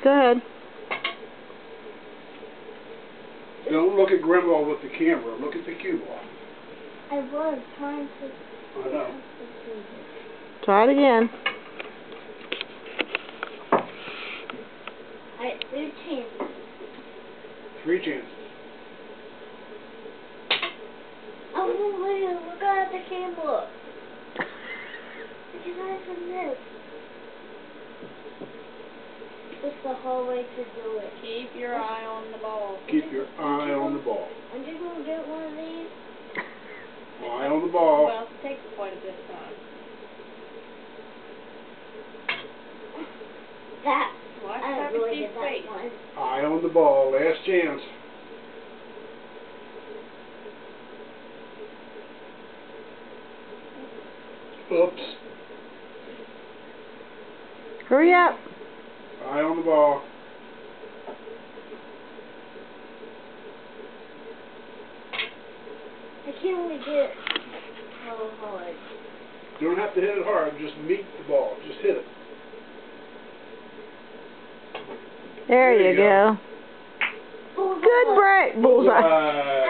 Go ahead. Don't look at Grandma with the camera. Look at the cue ball. I was trying to... I know. Try it again. Alright, 3 chances. 3 chances. Oh, wait, look at the camera. Because I have this. It's the whole way to do it. Keep your eye on the ball. Keep your eye on the ball. I'm just going to get one of these. Eye on the ball. Well, it takes quite a bit of time. That. Watch I that really receive did that face. one. Eye on the ball. Last chance. Oops. Hurry up. Eye on the ball. I can't only get it so hard. You don't have to hit it hard. Just meet the ball. Just hit it. There you go. Bullseye. Good break. Bullseye. Bullseye.